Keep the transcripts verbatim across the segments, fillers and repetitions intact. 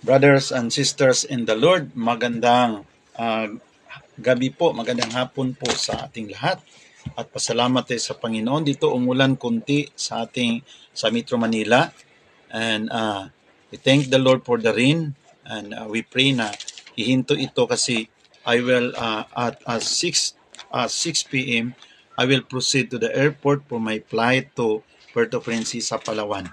Brothers and sisters in the Lord, magandang uh, gabi po, magandang hapon po sa ating lahat. At pasalamat tayo sa Panginoon. Dito umulan kunti sa ating sa Metro Manila. And uh, we thank the Lord for the rain. And uh, we pray na ihinto ito kasi I will uh, at uh, six p.m. I will proceed to the airport for my flight to Puerto Princesa, Palawan.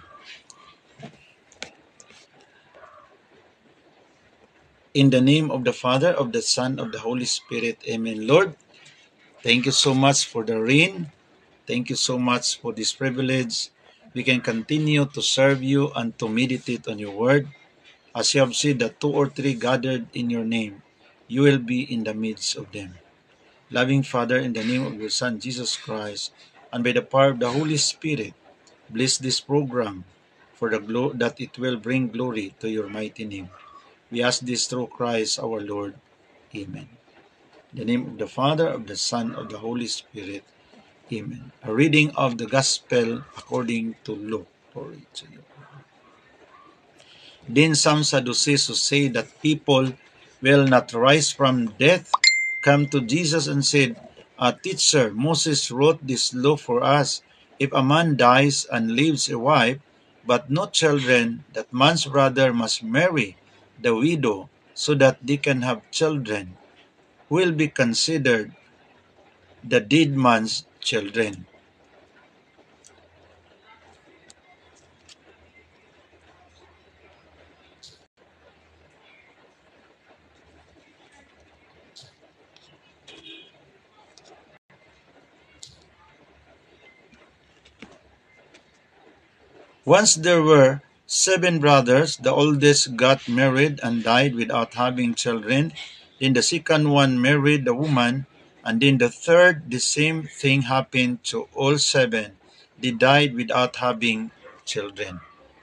In the name of the Father, of the Son, of the Holy Spirit. Amen. Lord, thank you so much for the rain. Thank you so much for this privilege. We can continue to serve you and to meditate on your word. As you have said that two or three gathered in your name, you will be in the midst of them. Loving Father, in the name of your Son, Jesus Christ, and by the power of the Holy Spirit, bless this program for the glo- that it will bring glory to your mighty name. We ask this through Christ our Lord. Amen. In the name of the Father, of the Son, of the Holy Spirit. Amen. A reading of the Gospel according to Luke. Glory to you. Then some Sadducees who say that people will not rise from death come to Jesus and said, uh, Teacher, Moses wrote this law for us. If a man dies and leaves a wife, but no children, that man's brother must marry the widow so that they can have children, who will be considered the dead man's children. Once there were seven brothers. The oldest got married and died without having children. Then the second one married the woman. And then the third, the same thing happened to all seven. They died without having children.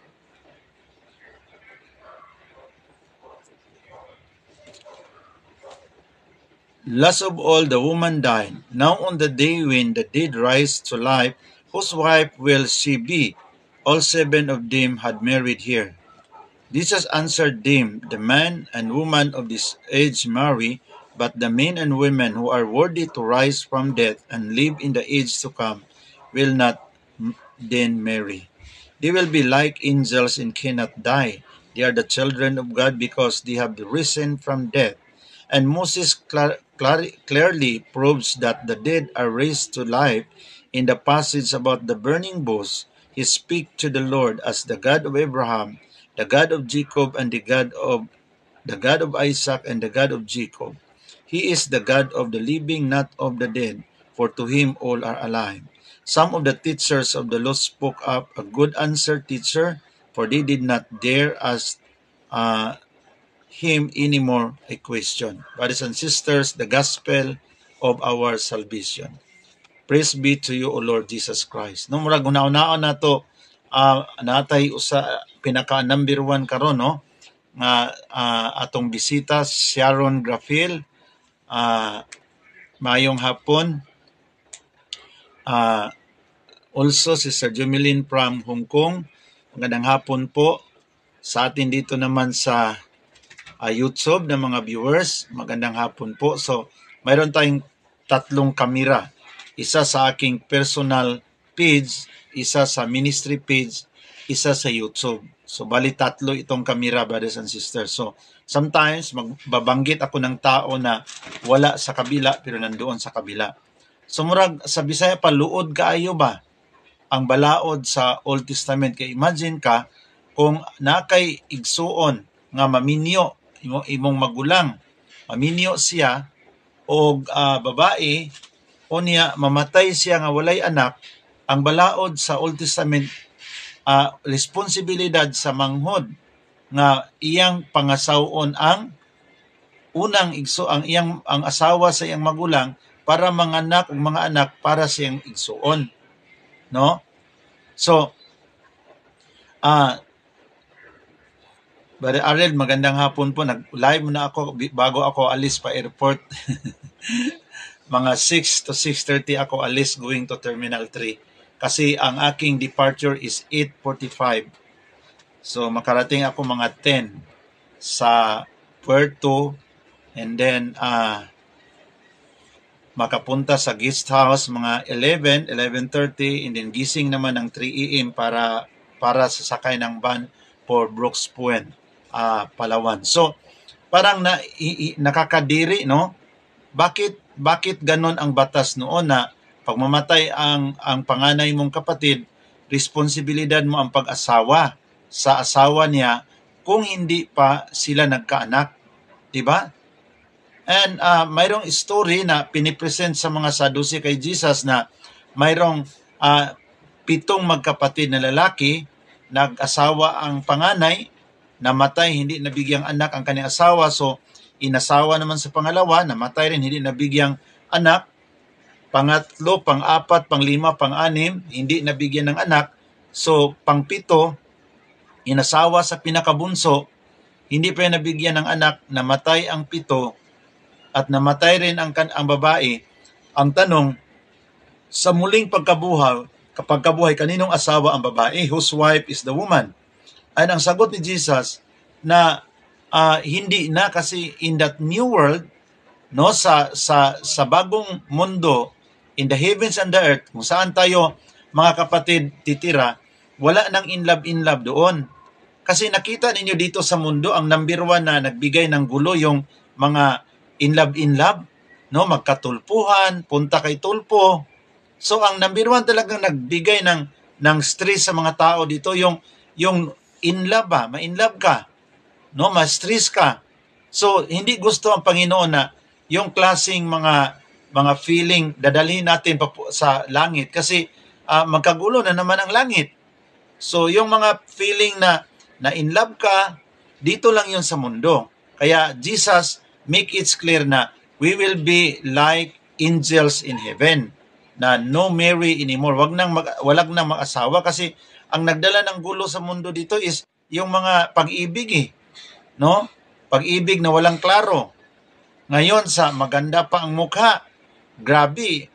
Last of all, the woman died. Now on the day when the dead rise to life, whose wife will she be? All seven of them had married her. Jesus answered them, The man and woman of this age marry, but the men and women who are worthy to rise from death and live in the age to come will not then marry. They will be like angels and cannot die. They are the children of God because they have risen from death. And Moses clar- clar- clearly proves that the dead are raised to life. In the passage about the burning bush, he speaks to the Lord as the God of Abraham, the God of Jacob, and the God of the God of Isaac and the God of Jacob. He is the God of the living, not of the dead, for to him all are alive. Some of the teachers of the law spoke up, A good answer, teacher, for they did not dare ask uh, him anymore a question. Brothers and sisters, the gospel of our salvation. Praise be to you, O Lord Jesus Christ. No, murag una-unaon na to, uh, natay usa pinaka number one karon, no? Nga uh, atong bisita, Sharon Grafil, uh, mayong hapon. Uh, also, si Sir Jumelin from Hong Kong. Magandang hapon po sa atin dito naman sa uh, YouTube ng mga viewers. Magandang hapon po. So, mayroon tayong tatlong kamera. Isa sa aking personal page, isa sa ministry page, isa sa YouTube. So, bali tatlo itong kamera, brothers and sisters. So, sometimes, magbabanggit ako ng tao na wala sa kabila, pero nandoon sa kabila. So, murag, sa Bisaya pa, luod kaayo ba ang balaod sa Old Testament? Kaya imagine ka, kung nakay igsuon nga maminyo, imong magulang, maminyo siya, o uh, babae, o niya, mamatay siya nga walay anak, ang balaod sa Old Testament, uh, responsibilidad sa manghod, nga iyang pangasawon ang unang igso, ang iyang ang asawa sa iyang magulang, para manganak ang mga anak para sa iyang igsuon. No? So, ah, uh, Brother Ariel, magandang hapon po. Nag-live na ako bago ako alis pa airport. Mga six to six thirty ako alis going to Terminal three. Kasi ang aking departure is eight forty-five. So makarating ako mga ten. sa puerto, and then uh, makapunta sa guest house mga eleven, eleven thirty, and then gising naman ng three a m para para sasakay ng van for Brooks Point, uh, Palawan. So parang na, i, i, nakakadiri, no? Bakit bakit ganon ang batas noon na pag mamatay ang ang panganay mong kapatid, responsibilidad mo ang pag-asawa sa asawa niya kung hindi pa sila nagkaanak, di ba? And uh, mayroong story na pinipresent sa mga Sadducee kay Jesus na mayroong uh, pitong magkapatid na lalaki, nag-asawa ang panganay, namatay, hindi nabigyang anak ang kanyang asawa, so inasawa naman sa pangalawa, namatay rin, hindi nabigyang anak, pangatlo, pang-apat, pang-lima, pang-anim, hindi nabigyan ng anak, so pang-pito, inasawa sa pinakabunso, hindi pa nabigyan ng anak, namatay ang pito, at namatay rin ang, ang babae. Ang tanong, sa muling pagkabuhay, kapag kabuhay, kaninong asawa ang babae? Whose wife is the woman? Ay ang sagot ni Jesus na uh, hindi na, kasi in that new world, no, sa sa sa bagong mundo, in the heavens and the earth, kung saan tayo mga kapatid titira, wala nang in love in love doon. Kasi nakita ninyo dito sa mundo, ang number one na nagbigay ng gulo yung mga in love in love, no, magkatulpuhan, punta kay tulpo. So ang number one talagang nagbigay ng ng stress sa mga tao dito yung yung in love ba, ma-in love ka, no, ma-stress ka. So hindi gusto ang Panginoon na yung klaseng mga mga feeling dadalhin natin pa sa langit kasi uh, magkagulo na naman ang langit. So yung mga feeling na na in love ka, dito lang yun sa mundo. Kaya Jesus make it clear na we will be like angels in heaven, na no marry anymore. Wag nang mag, walag nang mag-asawa kasi ang nagdala ng gulo sa mundo dito is yung mga pag-ibig eh, no? Pag-ibig na walang klaro. Ngayon sa maganda pa ang mukha, grabe.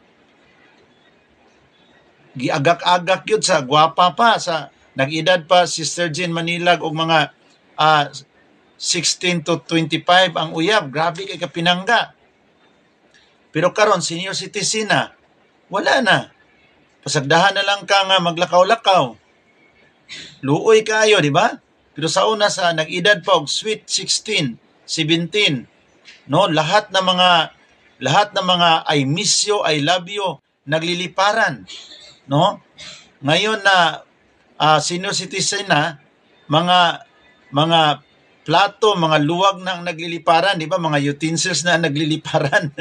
Giagak-agak yun sa gwapa pa, sa nag-edad pa Sister Jean Manilag og mga uh, sixteen to twenty-five ang uyab, grabe kay kapinangga. Pero karon senior citizen na, wala na. Pasagdahan na lang ka nga maglakaw-lakaw. Luoy kayo, di ba? Pero sa una sa nag-edad pa og sweet sixteen, seventeen, no, lahat ng mga lahat ng mga I miss you, I love you nagliliparan, no? Ngayon na uh, senior citizen na, mga mga plato, mga luwag na ang nagliliparan, di ba? Mga utensils na ang nagliliparan.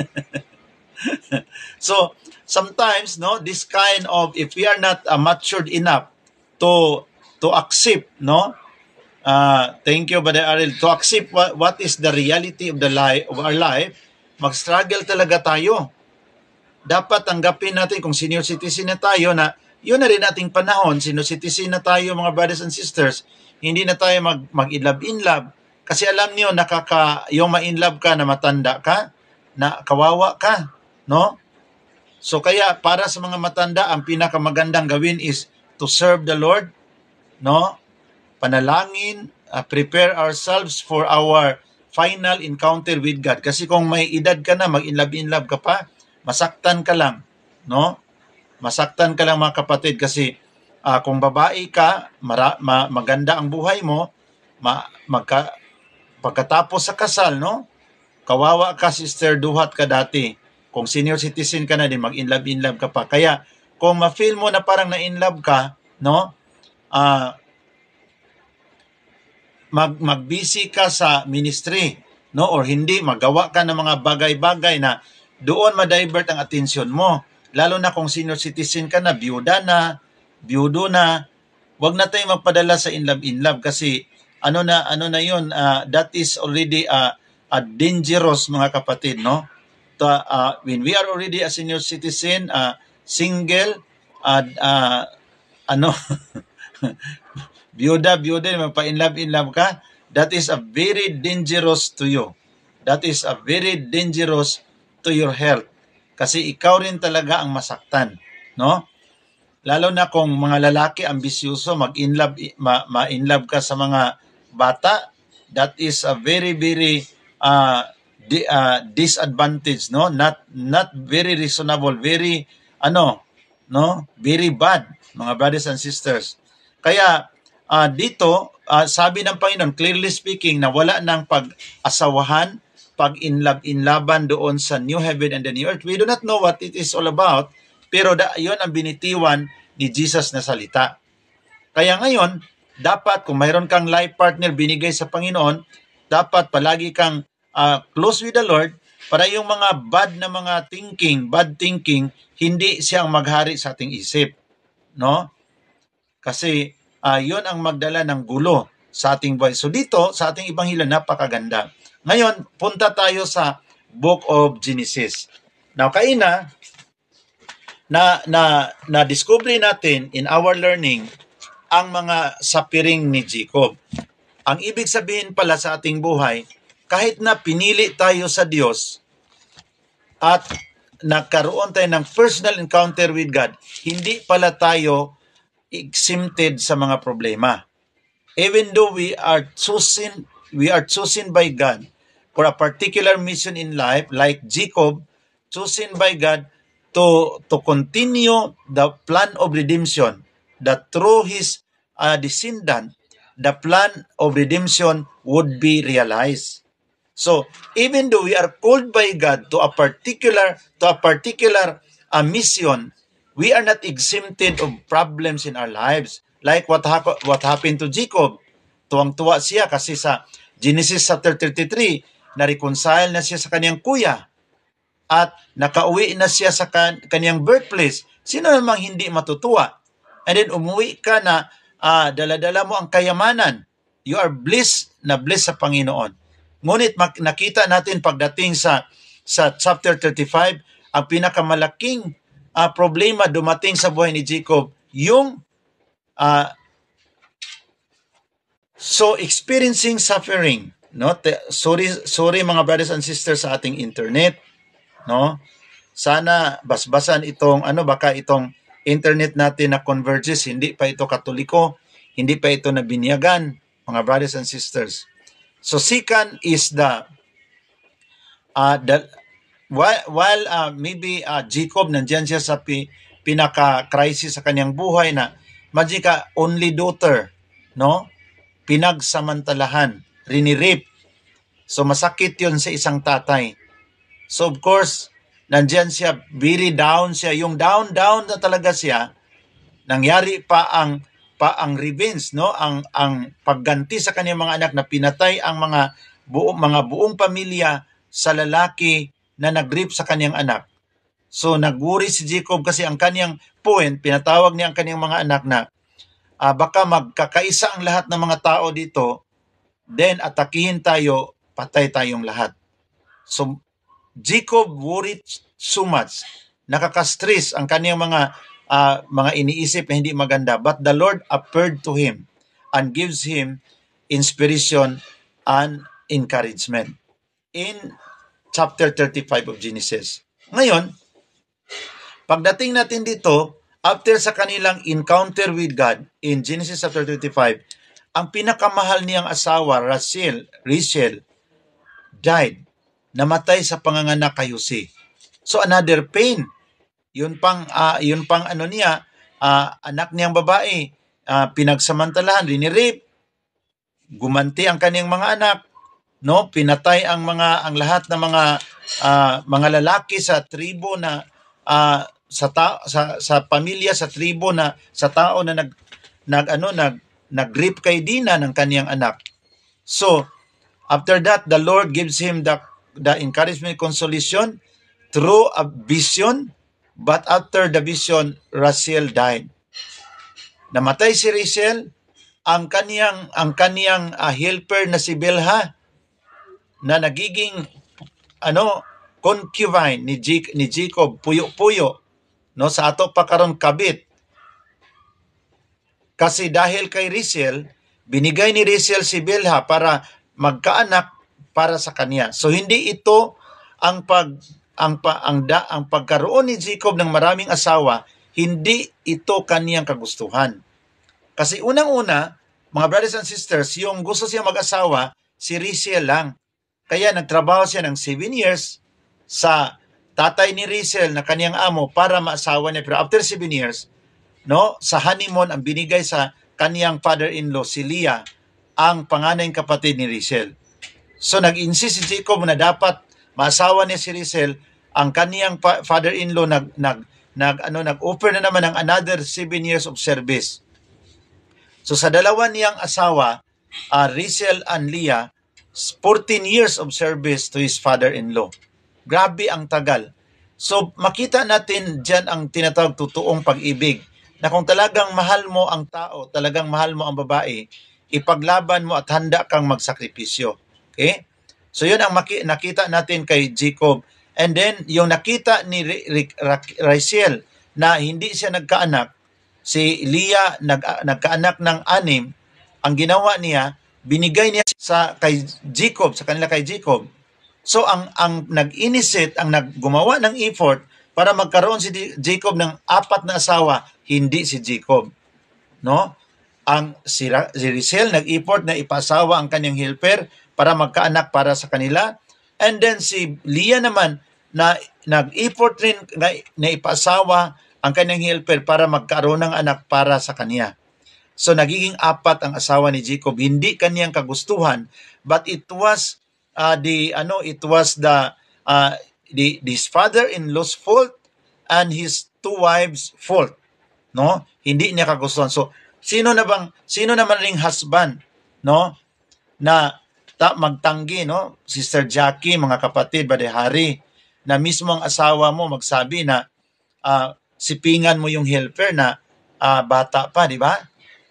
So, sometimes, no, this kind of, if we are not uh, matured enough to to accept, no, uh, thank you, Brother Ariel, to accept what, what is the reality of the life of our life, mag-struggle talaga tayo. Dapat tanggapin natin kung senior citizen na tayo na yun na rin ating panahon, senior citizen na tayo mga brothers and sisters, hindi na tayo mag, mag-inlove in love. Kasi alam niyo, nakaka, yung ma-inlove ka na matanda ka, na kawawa ka, no? So kaya para sa mga matanda, ang pinakamagandang gawin is to serve the Lord, no? Panalangin, uh, prepare ourselves for our final encounter with God. Kasi kung may edad ka na, mag-inlove in love ka pa, masaktan ka lang, no? Masaktan ka lang mga kapatid kasi uh, kung babae ka, mara, ma, maganda ang buhay mo, ma, magka, pagkatapos sa kasal, no? Kawawa ka, sister, duhat ka dati. Kung senior citizen ka na din, mag-inlove in love ka pa. Kaya kung ma-feel mo na parang na-inlove ka, no? Ah, uh, mag magbisi ka sa ministry, no, or hindi magawa ka ng mga bagay-bagay na doon ma-divert ang atensyon mo, lalo na kung senior citizen ka na, biyuda na, biyudo na, wag na tayong magpadala sa in love in love kasi ano na ano na yun, uh, that is already a uh, uh, dangerous mga kapatid, no. To, uh, when we are already a senior citizen, uh, single, uh, uh, ano Biyuda, biyuda, magpa-in love, in love ka, that is a very dangerous to you. That is a very dangerous to your health. Kasi ikaw rin talaga ang masaktan, no? Lalo na kung mga lalaki ambisyoso, mag-in love, ma- ma-in love ka sa mga bata, that is a very, very uh, di, uh, disadvantage, no? Not not very reasonable, very ano, no? Very bad, mga brothers and sisters. Kaya uh, dito, uh, sabi ng Panginoon, clearly speaking, na wala ng pag-asawahan, pag-inlab-inlaban doon sa new heaven and the new earth. We do not know what it is all about, pero da, yun ang binitiwan ni Jesus na salita. Kaya ngayon, dapat kung mayroon kang life partner binigay sa Panginoon, dapat palagi kang uh, close with the Lord para yung mga bad na mga thinking, bad thinking, hindi siyang maghari sa ating isip. No? Kasi uh, yun ang magdala ng gulo sa ating buhay. So dito, sa ating Ebanghelyo, napakaganda. Ngayon, punta tayo sa Book of Genesis. Now, kaina, na, na, na discover natin in our learning ang mga sapiring ni Jacob. Ang ibig sabihin pala sa ating buhay, kahit na pinili tayo sa Diyos at nagkaroon tayo ng personal encounter with God, hindi pala tayo exempted sa mga problema. Even though we are chosen, we are chosen by God for a particular mission in life, like Jacob, chosen by God to, to continue the plan of redemption, that through his uh, descendant, the plan of redemption would be realized. So, even though we are called by God to a particular to a particular uh, mission, we are not exempted of problems in our lives. Like what hap- what happened to Jacob. Tuwang-tuwa siya kasi sa Genesis chapter thirty-three, na-reconcile na siya sa kanyang kuya at nakauwi na siya sa kan- kanyang birthplace. Sino namang hindi matutuwa? And then umuwi ka na uh, dala-dala mo ang kayamanan. You are blessed na blessed sa Panginoon. Ngunit nakita natin pagdating sa sa chapter thirty-five, ang pinakamalaking uh, problema dumating sa buhay ni Jacob, yung uh, so experiencing suffering, no? Sorry sorry mga brothers and sisters sa ating internet, no? Sana basbasan itong ano baka itong internet natin na converges, hindi pa ito Katoliko, hindi pa ito nabinyagan, mga brothers and sisters. So second is the uh, the while, while uh, maybe uh, Jacob nandiyan siya sa pi, pinaka-crisis sa kanyang buhay na magika only daughter, no? Pinagsamantalahan, rinirip. So masakit 'yon sa isang tatay. So of course, nandiyan siya, very down siya, yung down down na talaga siya. Nangyari pa ang pa ang revenge, no, ang ang pagganti sa kanyang mga anak na pinatay ang mga buong mga buong pamilya sa lalaki na nag-rape sa kanyang anak. So nagwori si Jacob kasi ang kanyang point, pinatawag niya ang kanyang mga anak na uh, baka magkakaisa ang lahat ng mga tao dito, then atakihin tayo, patay tayong lahat. So Jacob worried so much, nakaka-stress ang kanyang mga Uh, mga iniisip na hindi maganda. But the Lord appeared to him and gives him inspiration and encouragement in chapter thirty-five of Genesis. Ngayon, pagdating natin dito, after sa kanilang encounter with God in Genesis chapter thirty-five, ang pinakamahal niyang asawa, Rachel, Rachel died. Namatay sa panganganak kay Jose. So another pain. Yun pang uh, yun pang ano niya, uh, anak niyang babae, uh, pinagsamantalahan, rinirape, gumanti ang kaniyang mga anak, no, pinatay ang mga ang lahat ng mga uh, mga lalaki sa tribo na uh, sa ta- sa sa pamilya sa tribo na sa tao na nag nag ano nag nag-rape kay Dina ng kaniyang anak. So after that, the Lord gives him the the encouragement, consolation through a vision. But after the vision, Rachel died. Namatay si Rachel, ang kaniyang ang kaniyang uh, helper na si Bilhah na nagiging ano concubine ni Jacob, ni Jacob, puyo-puyo, no, sa ato pa karon kabit. Kasi dahil kay Rachel, binigay ni Rachel si Bilhah para magkaanak para sa kaniya. So hindi ito ang pag ang pa, ang da, ang pagkaroon ni Jacob ng maraming asawa, hindi ito kaniyang kagustuhan. Kasi unang-una, mga brothers and sisters, yung gusto siya mag-asawa, si Rizel lang. Kaya nagtrabaho siya ng seven years sa tatay ni Rizel na kaniyang amo para maasawa niya. Pero after seven years, no, sa honeymoon ang binigay sa kaniyang father-in-law si Leah ang panganayng kapatid ni Rizel. So nag-insist si Jacob na dapat maasawa niya si Rizel. Ang kaniyang father-in-law nag nag nag ano nag-offer na naman ng another seven years of service. So sa dalawa niyang asawa, uh, Rizel and Leah, fourteen years of service to his father-in-law. Grabe ang tagal. So makita natin diyan ang tinatawag totoong pag-ibig, na kung talagang mahal mo ang tao, talagang mahal mo ang babae, ipaglaban mo at handa kang magsakripisyo. Okay? So yun ang maki- nakita natin kay Jacob. And then yung nakita ni Rizel na hindi siya nagkaanak, si Leah nag, nagkaanak ng anim, ang ginawa niya, binigay niya sa kay Jacob, sa kanila kay Jacob. So ang ang nag-initiate, ang naggumawa ng effort para magkaroon si Jacob ng apat na asawa, hindi si Jacob. No? Ang si, si Rizel nag-effort na ipasawa ang kanyang helper para magkaanak para sa kanila. And then si Leah naman na nag-effort rin na, na ipasawa ang kanyang helper para magkaroon ng anak para sa kanya. So nagiging apat ang asawa ni Jacob, hindi kaniyang kagustuhan, but it was uh, the ano it was the uh, the his father-in-law's fault and his two wives' fault. No? Hindi niya kagustuhan. So sino na bang sino naman ring husband, no, na ta, magtanggi, no? Sister Jackie, mga kapatid, badehari, na mismo ang asawa mo magsabi na uh, sipingan mo yung helper na uh, bata pa, di ba?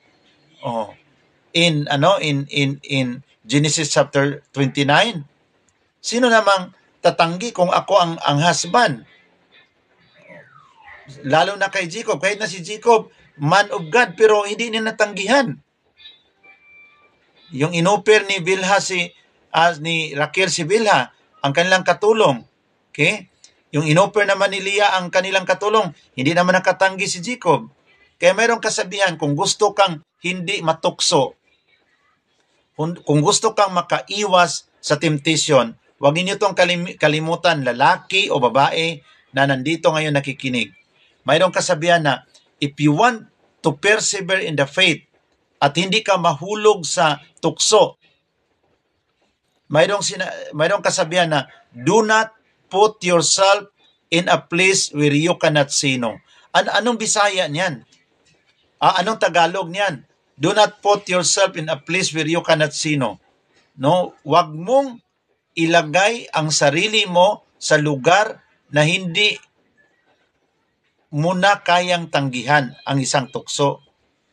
Oh. In ano in in in Genesis chapter twenty-nine, sino namang tatanggi kung ako ang ang husband? Lalo na kay Jacob, kahit na si Jacob man of God, pero hindi niya natanggihan. Yung inoper ni Bilha si as uh, ni Raquel si Bilha ang kanilang katulong. Okay? Yung inoper naman ni Leah ang kanilang katulong, hindi naman nakatanggi si Jacob. Kaya mayroong kasabihan, kung gusto kang hindi matukso, kung gusto kang makaiwas sa temptation, huwag ninyo itong kalim- kalimutan, lalaki o babae na nandito ngayon nakikinig. Mayroong kasabihan na, if you want to persevere in the faith at hindi ka mahulog sa tukso, mayroong, sina- mayroong kasabihan na, do not put yourself in a place where you cannot say no. An- anong Bisaya niyan? Ah, anong Tagalog niyan? Do not put yourself in a place where you cannot say no. No, wag mong ilagay ang sarili mo sa lugar na hindi mo na kayang tanggihan ang isang tukso.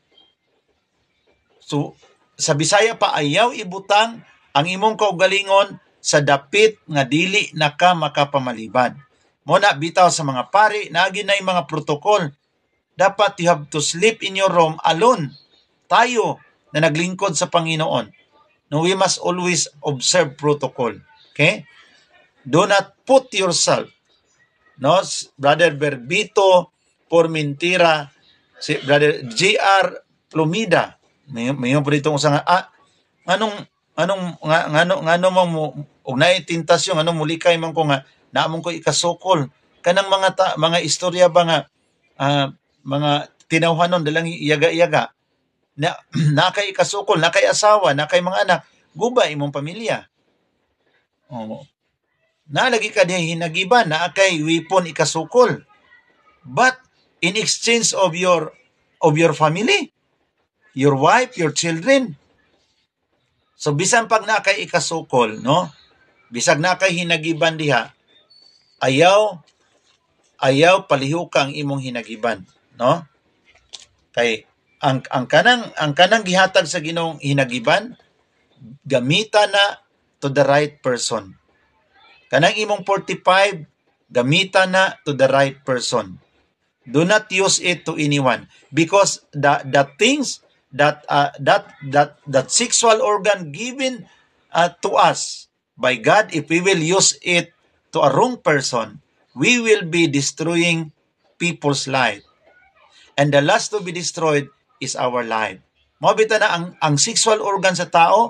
So, sa Bisaya pa, ayaw ibutang ang imong kaugalingon sa dapit nga dili na ka makapamaliban. Muna bitaw sa mga pari, naagi na yung mga protokol. Dapat you have to sleep in your room alone. Tayo na naglingkod sa Panginoon. No, we must always observe protocol. Okay? Do not put yourself. No, Brother Berbito Pormentira, si Brother J R Plumida, may may po dito sa ah, anong anong nga ngano ngano mo og naay tentasyon anong mulikay man ko nga naamon ko ikasukol kanang mga ta, mga istorya ba nga uh, mga tinawhanon dalang iyaga-iyaga na nakay ikasukol, nakay asawa, nakay mga anak, guba imong pamilya. Oh. Na lagi ka dihay hinagiban, nakay weapon ikasukol. But in exchange of your of your family, your wife, your children. So bisan pag nakay ikasukol, no? Bisag nakay hinagiban diha, ayaw ayaw palihok ang imong hinagiban, no? Kay ang ang kanang ang kanang gihatag sa Ginoong hinagiban, gamita na to the right person. Kanang imong forty-five, gamita na to the right person. Do not use it to anyone because the the things that uh, that that that sexual organ given uh, to us by God, if we will use it to a wrong person, we will be destroying people's life. And the last to be destroyed is our life. Mabita na ang ang sexual organ sa tao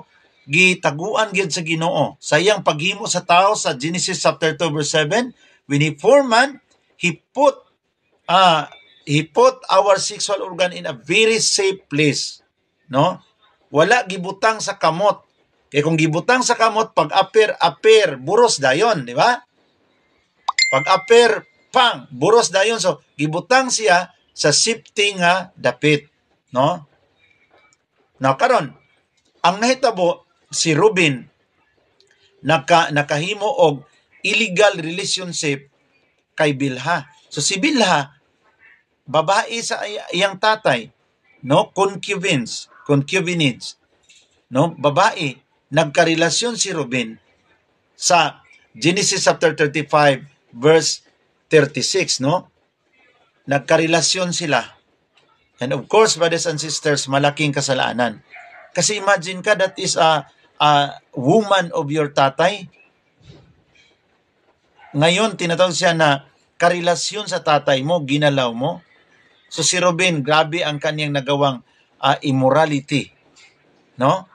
gitaguan gyud sa Ginoo. Sayang paghimo sa tao sa Genesis chapter two verse seven, when he formed man, he put uh, he put our sexual organ in a very safe place, no? Wala gibutang sa kamot. Kaya kung gibutang sa kamot, pag apir apir buros dayon, di ba? Pag apir pang buros dayon, so gibutang siya sa safety nga dapit, no? Now karon, ang nahitabo si Ruben naka nakahimo og illegal relationship kay Bilha. So si Bilha babae sa iyang tatay, no? Concubines, concubinage, no? Babae, nagkarelasyon si Ruben sa Genesis chapter thirty-five verse thirty-six, no? Nagkarelasyon sila. And of course, brothers and sisters, malaking kasalanan. Kasi imagine ka, that is a, a woman of your tatay. Ngayon, tinatawag siya na karelasyon sa tatay mo, ginalaw mo. So si Ruben, grabe ang kanyang nagawang uh, immorality. No?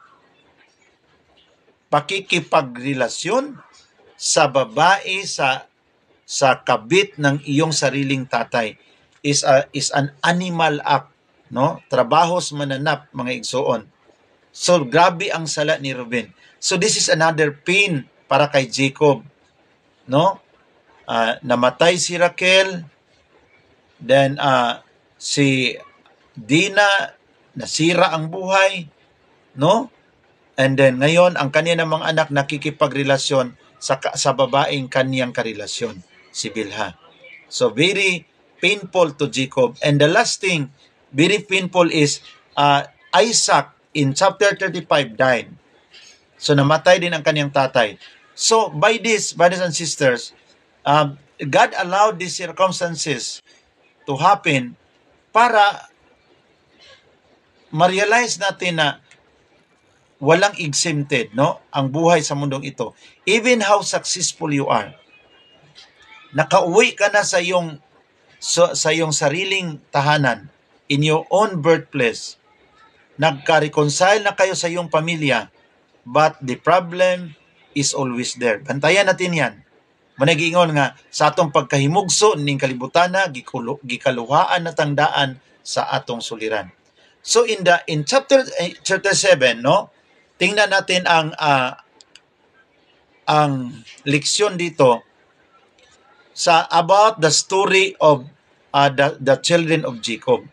Pakikipagrelasyon sa babae, sa sa kabit ng iyong sariling tatay is a, is an animal act, no? Trabahos mananap, mga igsoon. So grabe ang sala ni Ruben. So this is another pain para kay Jacob, no? Uh, namatay si Raquel, then uh, si Dina, nasira ang buhay, no? And then ngayon ang kanya ng mga anak nakikipagrelasyon sa sa babaeng kaniyang karelasyon, si Bilha. So very painful to Jacob. And the last thing, very painful is uh, Isaac in chapter thirty-five died. So namatay din ang kaniyang tatay. So by this, brothers and sisters, um, God allowed these circumstances to happen para ma-realize natin na walang exempted, no? Ang buhay sa mundong ito. Even how successful you are, nakauwi ka na sa iyong so, sa iyong sariling tahanan, in your own birthplace, nagka-reconcile na kayo sa iyong pamilya, but the problem is always there. Bantayan natin yan. Managingon nga, sa atong pagkahimugso, ning kalibutan na, gikaluhaan na tangdaan sa atong suliran. So in the in chapter thirty-seven, no? Tingnan natin ang uh, ang leksyon dito sa about the story of uh, the, the children of Jacob.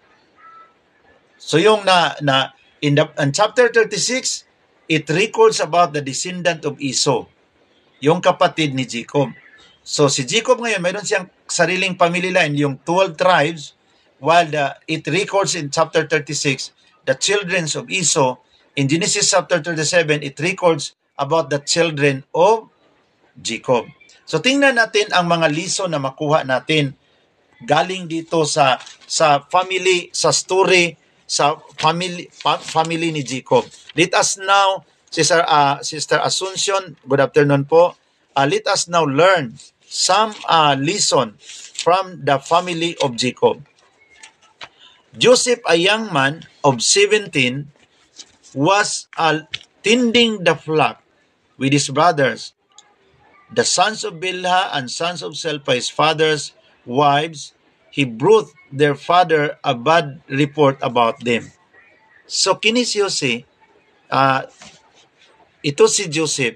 So yung na na in the in chapter thirty-six, it records about the descendant of Esau, yung kapatid ni Jacob. So si Jacob ngayon mayroon siyang sariling family line, yung twelve tribes, while the it records in chapter thirty-six the children of Esau. In Genesis chapter thirty-seven, it records about the children of Jacob. So tingnan natin ang mga lesson na makuha natin galing dito sa sa family, sa story, sa family fa- family ni Jacob. Let us now, Sister uh, Sister Asuncion, good afternoon po. Uh, let us now learn some uh, lesson from the family of Jacob. Joseph, a young man of seventeen, was uh, tending the flock with his brothers, the sons of Bilhah and sons of Zilpah, his father's wives. He brought their father a bad report about them. So kini si Jose, uh, ito si Joseph,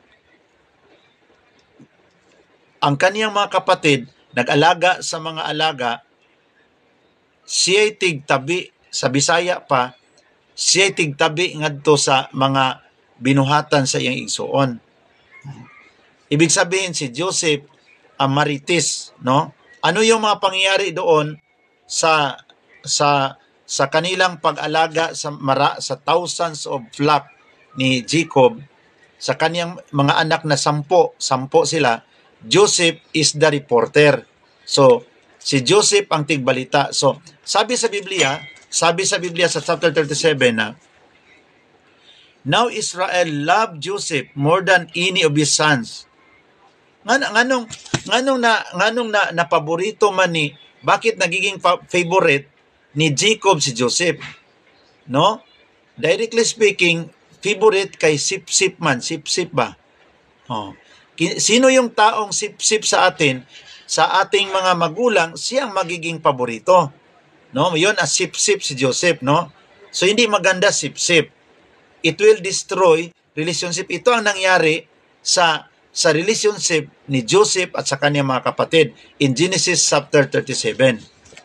ang kaniyang mga kapatid, nag-alaga sa mga alaga, siya'y tigtabi, sa Bisaya pa, siya'y tigtabi ngadto sa mga binuhatan sa iyang igsuon. Ibig sabihin si Joseph ang marites, no? Ano yung mga pangyayari doon sa sa sa kanilang pag-alaga sa mara, sa thousands of flock ni Jacob, sa kaniyang mga anak na sampo, sampo sila, Joseph is the reporter. So si Joseph ang tigbalita. So sabi sa Biblia, sabi sa Biblia sa chapter thirty-seven na, now Israel loved Joseph more than any of his sons. Nga nganong nganong na nganong na napaborito man ni, bakit nagiging favorite ni Jacob si Joseph? No? Directly speaking, favorite kay sip-sip man. Sip-sip ba? Oh. Sino yung taong sip-sip sa atin, sa ating mga magulang, siyang magiging paborito. No? Yun, as sip-sip si Joseph, no? So, hindi maganda sip-sip. It will destroy relationship. Ito ang nangyari sa sa relationship ni Joseph at sa kanyang mga kapatid in Genesis chapter thirty-seven.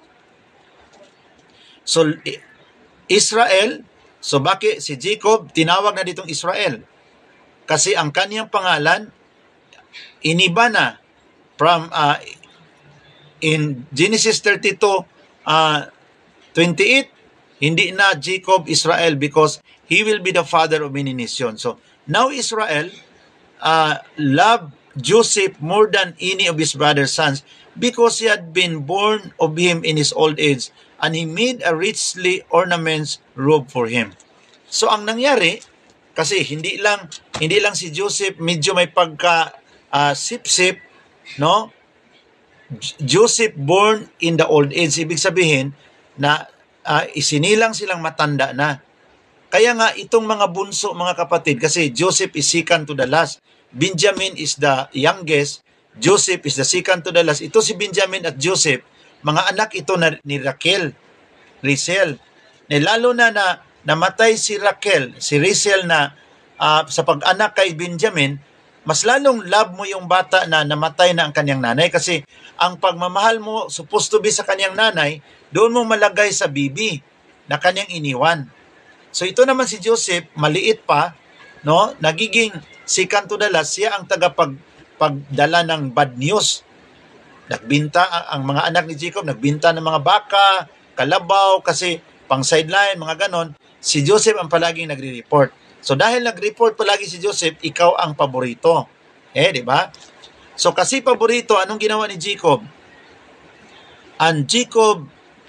So, Israel, so bakit si Jacob tinawag na ditong Israel? Kasi ang kanyang pangalan, iniba na from uh, in Genesis thirty-two, uh, twenty-eight, hindi na Jacob Israel because he will be the father of many nations. So now Israel uh, loved Joseph more than any of his brother's sons because he had been born of him in his old age, and he made a richly ornaments robe for him. So ang nangyari, kasi hindi lang hindi lang si Joseph medyo may pagka uh, sip-sip, no? Joseph born in the old age, ibig sabihin na uh, isinilang silang matanda na. Kaya nga itong mga bunso, mga kapatid, kasi Joseph is second to the last, Benjamin is the youngest, Joseph is the second to the last. Ito si Benjamin at Joseph, mga anak ito na, ni Raquel, Rachel. Eh, lalo na na namatay si Raquel, si Rachel na uh, sa pag-anak kay Benjamin, mas lalong love mo yung bata na namatay na ang kanyang nanay kasi ang pagmamahal mo supposed to be sa kanyang nanay, doon mo malagay sa bibi na kanyang iniwan. So ito naman si Joseph, maliit pa, no? Nagiging second to the last, siya ang tagapag pagdala ng bad news. Nagbinta ang, ang mga anak ni Jacob, nagbinta ng mga baka, kalabaw kasi pang sideline, mga ganon. Si Joseph ang palaging nagre-report. So dahil nag-report palagi si Joseph, ikaw ang paborito. Eh, di ba? So kasi paborito, anong ginawa ni Jacob? And Jacob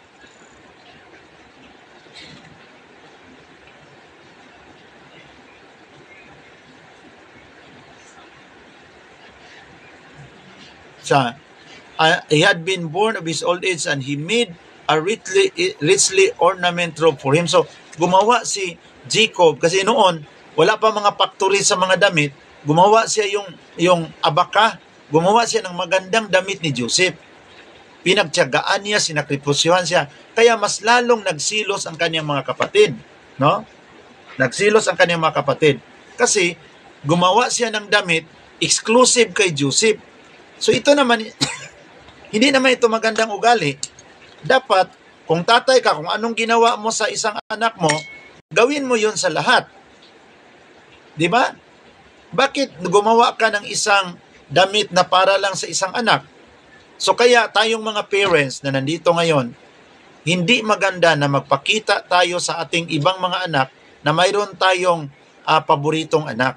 sa uh, he had been born of his old age and he made a richly, richly ornament robe for him. So gumawa si Jacob, kasi noon, wala pa mga factory sa mga damit, gumawa siya yung, yung abaka, gumawa siya ng magandang damit ni Joseph. Pinagtiyagaan niya, sinakripisyohan siya, kaya mas lalong nagsilos ang kanyang mga kapatid. No? Nagsilos ang kanyang mga kapatid. Kasi, gumawa siya ng damit exclusive kay Joseph. So ito naman, hindi naman ito magandang ugali. Dapat, kung tatay ka, kung anong ginawa mo sa isang anak mo, gawin mo yun sa lahat. Di ba? Bakit gumawa ka ng isang damit na para lang sa isang anak? So kaya tayong mga parents na nandito ngayon, hindi maganda na magpakita tayo sa ating ibang mga anak na mayroon tayong uh, paboritong anak.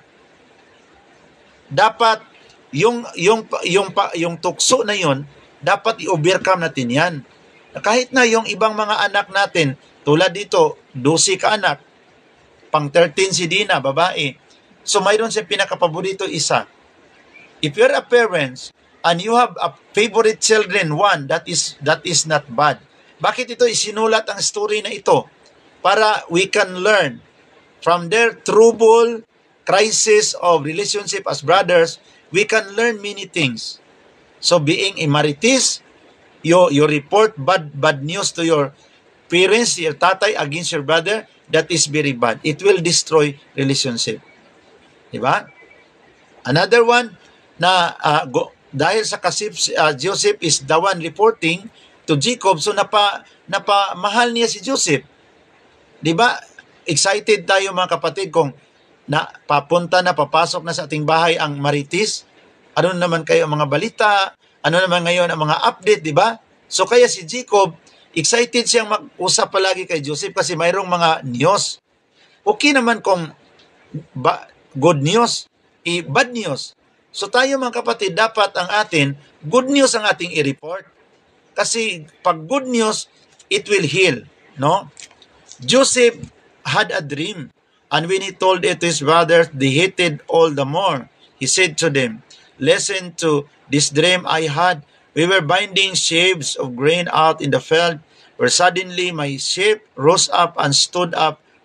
Dapat yung yung yung yung, yung tukso na yun, dapat i-overcome natin 'yan. Kahit na yung ibang mga anak natin, tulad dito, twelve ka anak, pang thirteen si Dina, babae. So mayroon siya pinakapaborito isa. If you're a parents and you have a favorite children, one, that is that is not bad. Bakit ito isinulat ang story na ito? Para we can learn from their trouble, crisis of relationship as brothers, we can learn many things. So being a marites, you, you report bad, bad news to your parents, your tatay against your brother, that is very bad. It will destroy relationship. Diba? Another one, na uh, go, dahil sa kasip, uh, Joseph is the one reporting to Jacob, so napa, napa mahal niya si Joseph. Diba? Excited tayo mga kapatid kung na papunta na, papasok na sa ating bahay ang marites. Ano naman kayo ang mga balita? Ano naman ngayon ang mga update, di ba? So kaya si Jacob, excited siyang mag-usap palagi kay Joseph kasi mayroong mga news. Okay naman kung ba, good news, eh, bad news. So tayo mga kapatid, dapat ang atin, good news ang ating i-report. Kasi pag good news, it will heal. No? Joseph had a dream. And when he told it to his brothers, they hated all the more. He said to them, listen to this dream I had. We were binding sheaves of grain out in the field, where suddenly my sheep rose up and stood up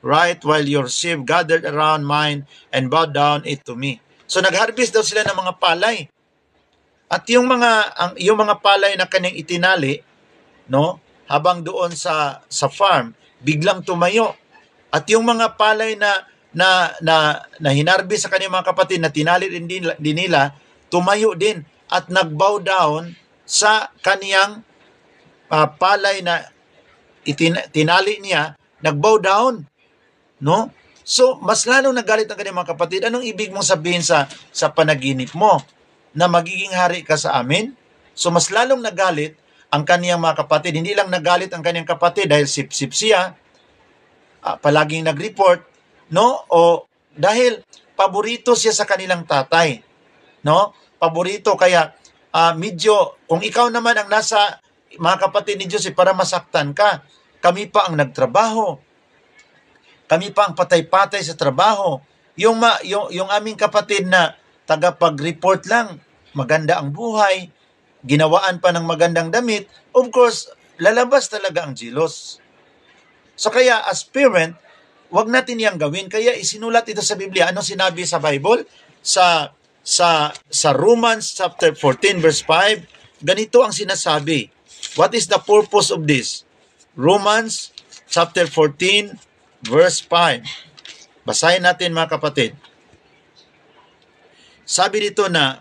right while your sheep gathered around mine and bowed down it to me. So nag-harvest daw sila ng mga palay. At yung mga ang yung mga palay na kanyang itinali, no, habang doon sa sa farm, biglang tumayo. At yung mga palay na na na, na hinarvest sa kanyang mga kapatid na tinali din, din, din nila, tumayo din at nagbow down sa kaniyang uh, palay na itin, tinali niya, nagbow down, no? So, mas lalong nagalit ang kanyang mga kapatid. Anong ibig mong sabihin sa sa panaginip mo? Na magiging hari ka sa amin? So, mas lalong nagalit ang kaniyang mga kapatid. Hindi lang nagalit ang kaniyang kapatid dahil sip-sip siya, uh, palaging nag-report, no? O dahil paborito siya sa kanilang tatay, no? Paborito, kaya uh, medyo, kung ikaw naman ang nasa mga kapatid ni Joseph para masaktan ka, kami pa ang nagtrabaho. Kami pa ang patay-patay sa trabaho. Yung, ma, yung, yung aming kapatid na tagapag-report lang, maganda ang buhay, ginawaan pa ng magandang damit, of course, lalabas talaga ang jealous. So kaya as parent, wag natin yang gawin. Kaya isinulat ito sa Biblia. Ano sinabi sa Bible? Sa sa sa Romans chapter fourteen verse five, ganito ang sinasabi. What is the purpose of this? Romans chapter fourteen verse five. Basahin natin mga kapatid. Sabi dito na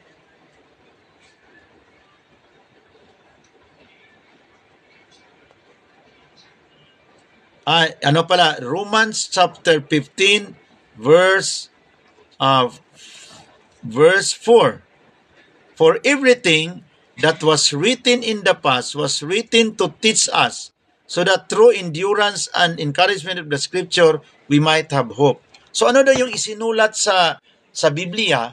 ah, ano pala, Romans chapter fifteen verse uh, verse four. For everything that was written in the past was written to teach us, so that through endurance and encouragement of the scripture, we might have hope. So ano daw yung isinulat sa sa Biblia?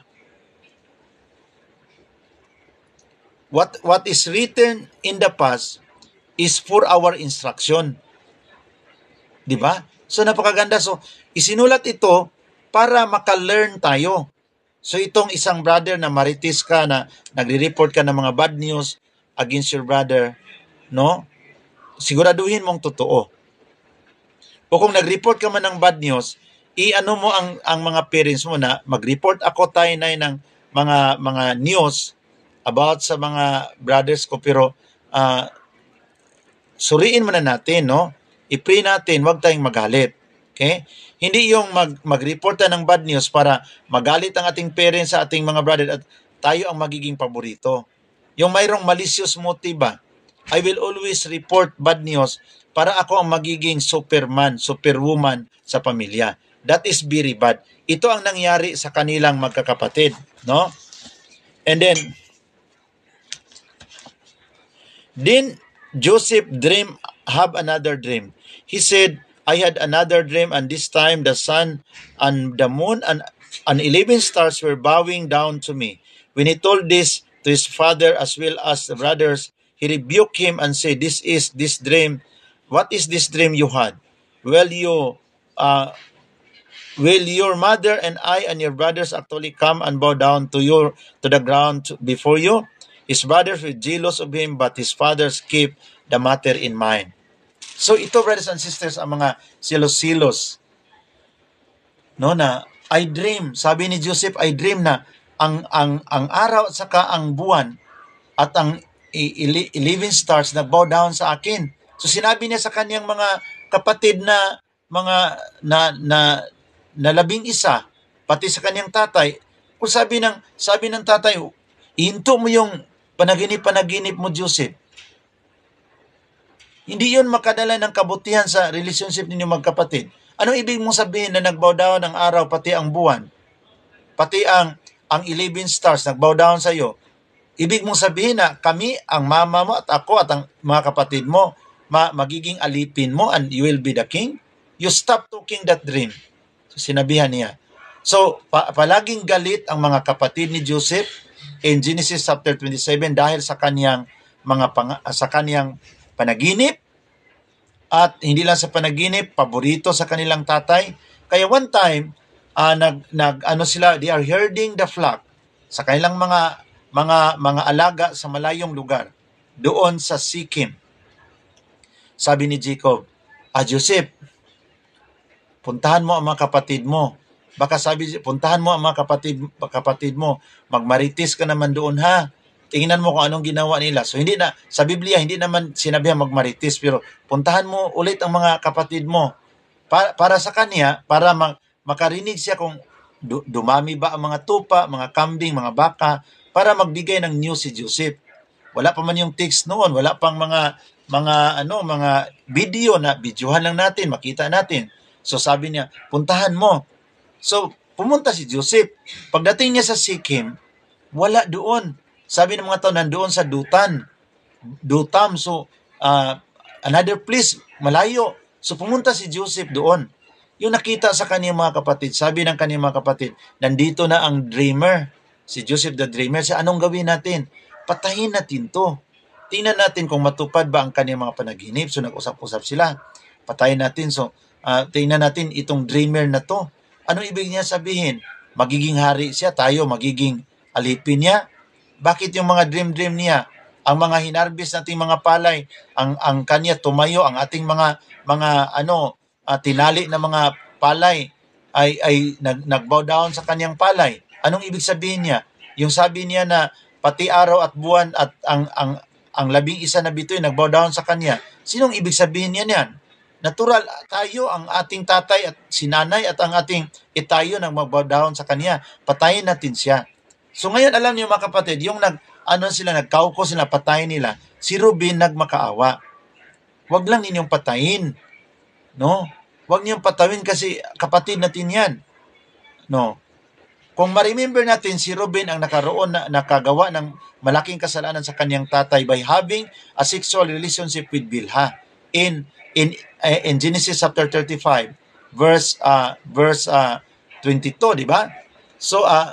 What what is written in the past is for our instruction. 'Di ba? So napakaganda. So isinulat ito para maka-learn tayo. So itong isang brother na marites ka, na nagre-report ka ng mga bad news against your brother, no? Siguraduhin mong totoo. O kung nag-report ka man ng bad news, i-ano mo ang ang mga parents mo na mag-report ako tayo na ng mga mga news about sa mga brothers ko, pero uh, suriin muna natin, no? I-pray natin, wag tayong magalit. Okay? Hindi yung mag, mag-report ng bad news para magalit ang ating parents sa ating mga brother at tayo ang magiging paborito. Yung mayroong malicious motive ba? I will always report bad news para ako ang magiging superman, superwoman sa pamilya. That is very bad. Ito ang nangyari sa kanilang magkakapatid, no? And then, then Joseph dream, have another dream. He said, I had another dream, and this time the sun and the moon and, and eleven stars were bowing down to me. When he told this to his father as well as the brothers, he rebuked him and said, This is this dream. What is this dream you had? Will you, uh, will your mother and I and your brothers actually come and bow down to your to the ground before you? His brothers were jealous of him, but his fathers kept the matter in mind. So ito, brothers and sisters, ang mga silos-silos, no, na I dream, sabi ni Joseph, I dream na ang ang ang araw at saka ang buwan at ang eleven stars nagbow down sa akin. So sinabi niya sa kanyang mga kapatid na mga na na, na labing isa, pati sa kanyang tatay, kung sabi ng sabi ng tatay, ihinto mo yung panaginip-panaginip mo, Joseph. Hindi yun makadala ng kabutihan sa relationship ninyo magkapatid. Anong ibig mong sabihin na nagbow down ang araw, pati ang buwan, pati ang ang eleven stars nagbow down sa iyo? Ibig mong sabihin na kami, ang mama mo at ako at ang mga kapatid mo, ma- magiging alipin mo and you will be the king? You stop talking that dream. So sinabihan niya. So pa- palaging galit ang mga kapatid ni Joseph in Genesis chapter twenty-seven dahil sa kaniyang mga pang- sa kaniyang panaginip, at hindi lang sa panaginip, paborito sa kanilang tatay. Kaya one time, uh, nag, nag, ano sila, they are herding the flock sa kanilang mga, mga, mga alaga sa malayong lugar, doon sa Sikkim. Sabi ni Jacob, ah Joseph, puntahan mo ang mga kapatid mo. Baka sabi, puntahan mo ang mga kapatid, kapatid mo, magmarites ka naman doon ha. Tingnan mo kung anong ginawa nila. So hindi na, sa Biblia, hindi naman sinabi magmarites, pero puntahan mo ulit ang mga kapatid mo. Para, para sa kanya, para mag, makarinig siya kung du, dumami ba ang mga tupa, mga kambing, mga baka, para magbigay ng news si Joseph. Wala pa man yung text noon, wala pang mga mga ano, mga video na videohan lang natin, makita natin. So sabi niya, puntahan mo. So pumunta si Joseph. Pagdating niya sa Shechem, wala doon. Sabi ng mga tao, nandoon sa Dutan. Dutam. So uh, another place, malayo. So pumunta si Joseph doon. Yung nakita sa kaniyang mga kapatid, sabi ng kaniyang mga kapatid, nandito na ang dreamer. Si Joseph the dreamer. Siya, anong gawin natin? Patayin natin to. Tingnan natin kung matupad ba ang kaniyang mga panaginip. So nag-usap-usap sila. Patayin natin. So uh, tingnan natin itong dreamer na to. Anong ibig niya sabihin? Magiging hari siya, tayo magiging alipin niya. Bakit yung mga dream-dream niya? Ang mga hinarbis nating mga palay, ang ang kanya tumayo, ang ating mga mga ano uh, tinali na mga palay ay ay nag, nag-bow down sa kanyang palay. Anong ibig sabihin niya? Yung sabi niya na pati araw at buwan at ang ang ang labing isa na bitoy nag-bow down sa kanya. Sinong ibig sabihin niya niyan? Natural, tayo, ang ating tatay at sinanay at ang ating itayo nang mag-bow down sa kanya. Patayin natin siya. So ngayon, alam niyo mga kapatid, yung nag, ano sila, nagkauko sila, patayin nila, si Ruben nagmakaawa. Huwag lang ninyong patayin. No? Huwag ninyong patayin kasi kapatid natin yan. No? Kung ma-remember natin, si Ruben ang nakaroon na nakagawa ng malaking kasalanan sa kanyang tatay by having a sexual relationship with Bilha. In in uh, in Genesis chapter thirty-five, verse uh verse uh twenty-two, di ba? So uh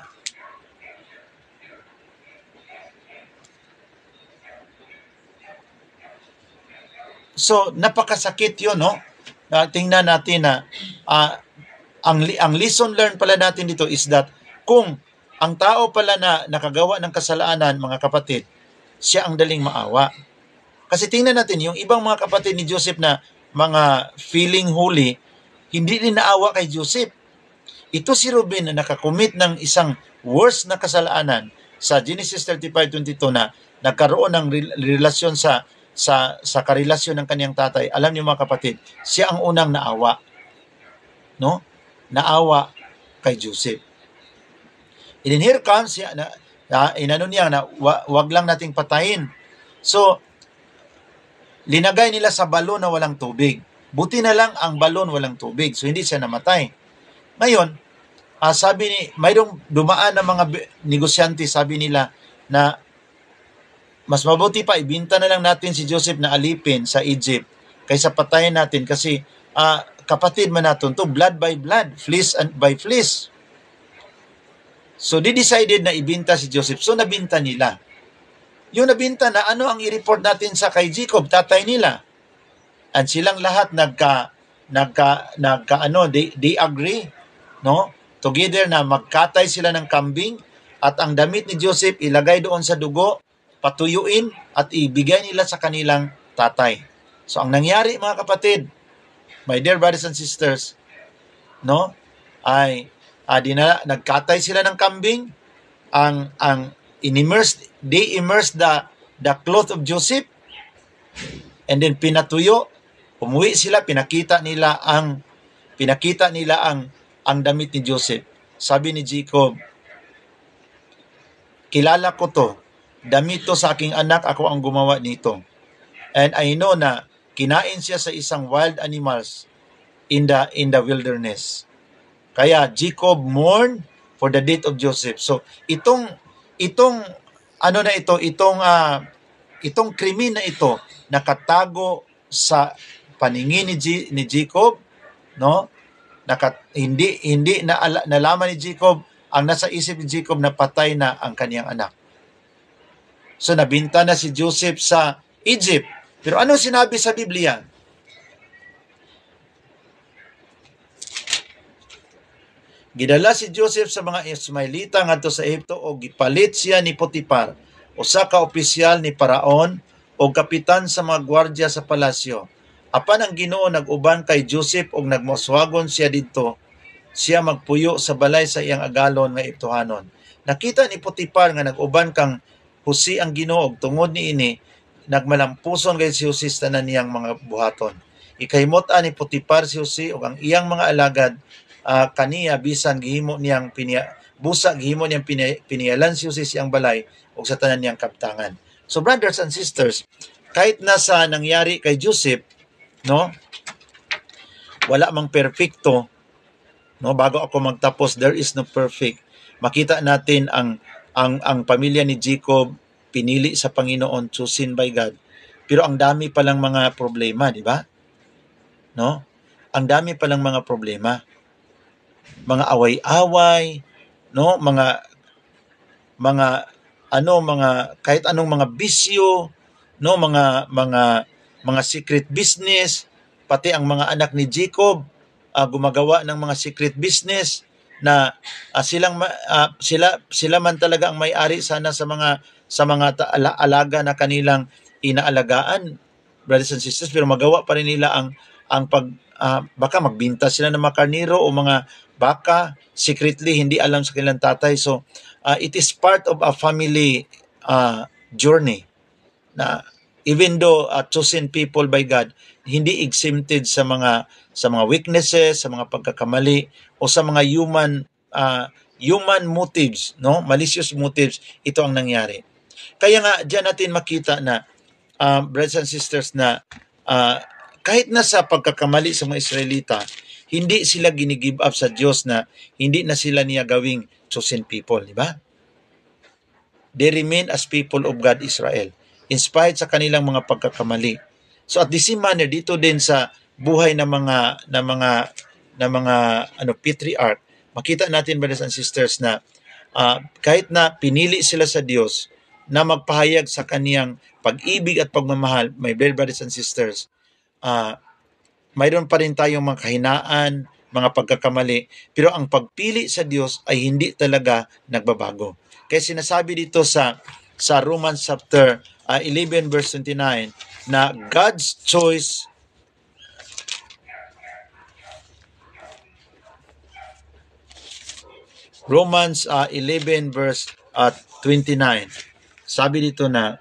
So napakasakit 'yon, no? Uh, tingnan natin na uh, ang ang lesson learned pala natin dito is that kung ang tao pala na nakagawa ng kasalanan, mga kapatid, siya ang daling maawa. Kasi tingnan natin, yung ibang mga kapatid ni Joseph na mga feeling holy, hindi rin naawa kay Joseph. Ito si Ruben na nakakomit ng isang worst na kasalanan sa Genesis thirty-five twenty-two na nagkaroon ng relasyon sa sa sa karelasyon ng kaniyang tatay. Alam niyo mga kapatid, siya ang unang naawa. No? Naawa kay Joseph. And then here comes, siya, na, na, inano niya na wa, wag lang nating patayin. So, linagay nila sa balon na walang tubig. Buti na lang ang balon walang tubig. So, hindi siya namatay. Ngayon, uh, sabi ni, mayroong dumaan ng mga negosyante, sabi nila na mas mabuti pa, ibinta na lang natin si Joseph na alipin sa Egypt kaysa patayin natin kasi uh, kapatid man natin to, blood by blood, fleece and by fleece. So, they decided na ibinta si Joseph. So, nabinta nila. Yung nabinta na, ano ang i-report natin sa kay Jacob, tatay nila? At silang lahat nagka, nagka, nagka ano, they, they agree, no? Together na magkatay sila ng kambing at ang damit ni Joseph ilagay doon sa dugo, patuyuin at ibigay nila sa kanilang tatay. So, ang nangyari mga kapatid, my dear brothers and sisters, no? Ay, Uh, dinala, nagkatay sila ng kambing, ang ang inimmersed, they immersed the the cloth of Joseph, and then pinatuyo, umuwi sila, pinakita nila ang pinakita nila ang ang damit ni Joseph. Sabi ni Jacob, kilala ko to, damit to sa aking anak, ako ang gumawa nito. And I know na kinain siya sa isang wild animals in the in the wilderness. Kaya Jacob mourned for the death of Joseph. So itong itong ano na ito, itong uh, itong krimen na ito nakatago sa paningin ni, G, ni Jacob, no? Nakat, hindi hindi na nalaman ni Jacob, ang nasa isip ni Jacob na patay na ang kaniyang anak. So nabinta na si Joseph sa Egypt. Pero ano sinabi sa Biblia? Gidala si Joseph sa mga Ismailita ngadto sa Ehipto o gipalit siya ni Potiphar, usa ka opisyal ni Paraon o kapitan sa mga gwardya sa palasyo. Apan ang Ginoo nag-uban kay Joseph og nagmoswagon siya didto, siya magpuyo sa balay sa iyang agalon nga ituhanon. Nakita ni Potiphar nga nag-uban kang Jose ang Ginoo og tungod niini nagmalampuson kay si Jose sa tanan niyang mga buhaton. Ikahimot-an ni Potiphar si Jose ug ang iyang mga alagad uh, kaniya bisan gihimo niyang pinya busa gihimo niyang pini, pinialan si Jose siyang balay ug sa tanan niyang kaptangan. So brothers and sisters, kahit na sa nangyari kay Joseph, no, wala mang perfecto, no, bago ako magtapos, there is no perfect. Makita natin ang ang ang pamilya ni Jacob pinili sa Panginoon, chosen by God. Pero ang dami pa lang mga problema, di ba? No? Ang dami pa lang mga problema. Mga away-away, no, mga mga ano, mga kahit anong mga bisyo, no, mga mga mga secret business, pati ang mga anak ni Jacob uh, gumagawa ng mga secret business na uh, silang uh, sila sila man talaga ang may-ari sana sa mga sa mga ta- ala- alaga na kanilang inaalagaan, brothers and sisters, pero magawa pa rin nila ang ang pag uh, baka magbinta sila ng mga karniro o mga baka secretly, hindi alam sa kanilang tatay. So uh, it is part of a family uh, journey na even though uh, chosen people by God, hindi exempted sa mga sa mga weaknesses, sa mga pagkakamali o sa mga human uh, human motives, no, malicious motives. Ito ang nangyari. Kaya nga diyan natin makita na uh, brothers and sisters na uh, kahit na sa pagkakamali sa mga Israelita, hindi sila gini-give up sa Diyos na hindi na sila niya gawing chosen people, di ba? They remain as people of God Israel in spite sa kanilang mga pagkakamali. So at the same manner dito din sa buhay ng mga ng mga ng mga ano patriarch, makita natin brothers and sisters na uh, kahit na pinili sila sa Diyos na magpahayag sa kaniyang pag-ibig at pagmamahal, my dear brothers and sisters, uh, mayroon pa rin tayong mga kahinaan, mga pagkakamali, pero ang pagpili sa Diyos ay hindi talaga nagbabago. Kaya sinasabi dito sa sa Romans chapter uh, eleven verse twenty-nine na God's choice Romans uh, eleven verse uh, twenty-nine. Sabi dito na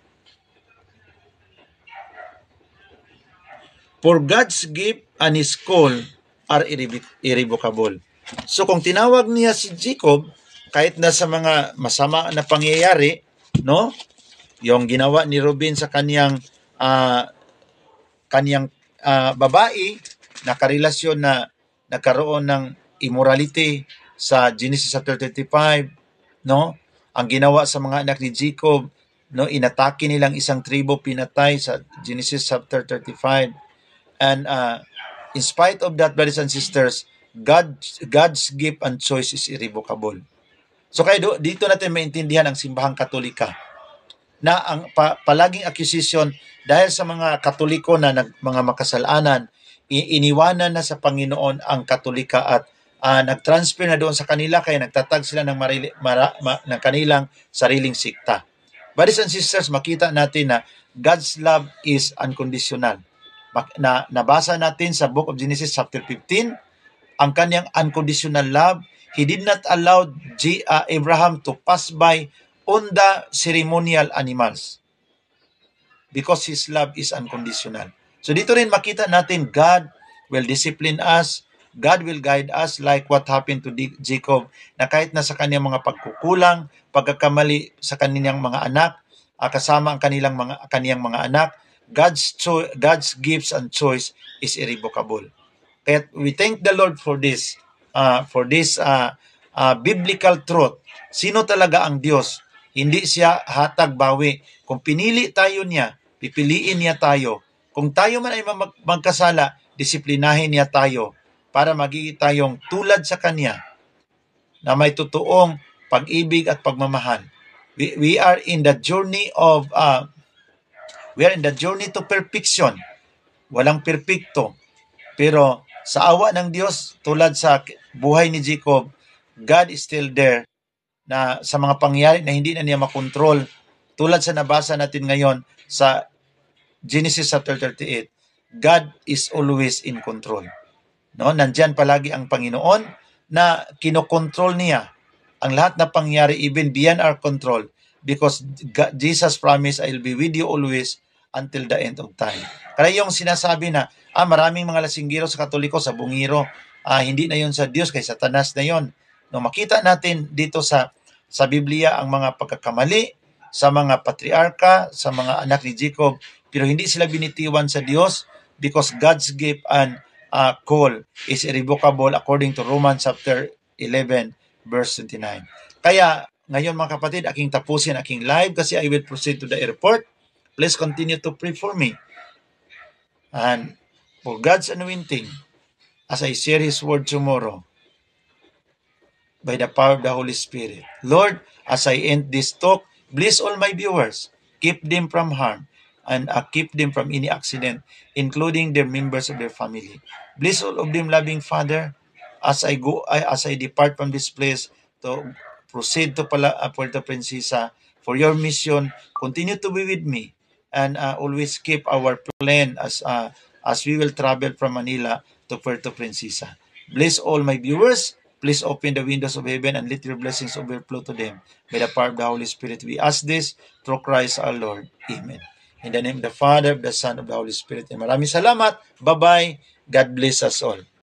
for God's gift and His call are irrevocable. So kung tinawag niya si Jacob, kahit na sa mga masama na pangyayari, no, yung ginawa ni Reuben sa kaniyang uh, kaniyang uh, babae, nakarelasyon na nagkaroon ng immorality sa Genesis chapter thirty-five, no, ang ginawa sa mga anak ni Jacob, no, inatake nilang isang tribo, pinatay sa Genesis chapter thirty-five. And uh, in spite of that, brothers and sisters, God, God's gift and choice is irrevocable. So kaya do, dito natin maintindihan ang simbahang Katolika na ang pa, palaging accusation dahil sa mga Katoliko na nag, mga makasalanan, iniwanan na sa Panginoon ang Katolika at uh, nag-transfer na doon sa kanila, kaya nagtatag sila ng, marili, mara, ma, ng kanilang sariling sikta. Brothers and sisters, makita natin na God's love is unconditional. Na, nabasa natin sa Book of Genesis chapter fifteen, ang kanyang unconditional love. He did not allow G, uh, Abraham to pass by on the ceremonial animals because His love is unconditional. So dito rin makita natin God will discipline us, God will guide us like what happened to Jacob, na kahit na sa kanyang mga pagkukulang, pagkakamali sa kanyang mga anak, uh, kasama ang kanilang mga kaniyang mga anak, God's cho- God's gifts and choice is irrevocable. Kaya we thank the Lord for this uh, for this uh, uh, biblical truth. Sino talaga ang Diyos? Hindi siya hatag bawi. Kung pinili tayo niya, pipiliin niya tayo. Kung tayo man ay mag- magkasala, disiplinahin niya tayo para magiging tayong tulad sa Kanya na may totoong pag-ibig at pagmamahal. We, we are in the journey of uh, We are in the journey to perfection. Walang perpekto. Pero sa awa ng Diyos, tulad sa buhay ni Jacob, God is still there na sa mga pangyayari na hindi na niya makontrol. Tulad sa nabasa natin ngayon sa Genesis chapter thirty-eight. God is always in control. No, nandiyan palagi ang Panginoon na kinokontrol niya ang lahat na pangyari even beyond our control because God, Jesus promised, I'll be with you always until the end of time. Kaya yung sinasabi na, ah, maraming mga lasinggero sa Katoliko, sa bungiro, ah, hindi na yon sa Diyos, kay Satanas na yon. No, makita natin dito sa sa Biblia ang mga pagkakamali sa mga patriarka, sa mga anak ni Jacob, pero hindi sila binitiwan sa Diyos because God's gift and uh, call is irrevocable according to Romans chapter eleven verse twenty-nine. Kaya ngayon mga kapatid, aking tapusin aking live kasi I will proceed to the airport. Please continue to pray for me and for God's anointing as I share His word tomorrow by the power of the Holy Spirit. Lord, as I end this talk, bless all my viewers. Keep them from harm and uh, keep them from any accident, including their members of their family. Bless all of them, loving Father, as I go, I, as I depart from this place to proceed to Pala, uh, Puerto Princesa for your mission. Continue to be with me and uh, always keep our plan as uh, as we will travel from Manila to Puerto Princesa. Bless all my viewers. Please open the windows of heaven and let your blessings overflow to them. By the power of the Holy Spirit, we ask this through Christ our Lord. Amen. In the name of the Father, of the Son, of the Holy Spirit. And maraming salamat. Bye-bye. God bless us all.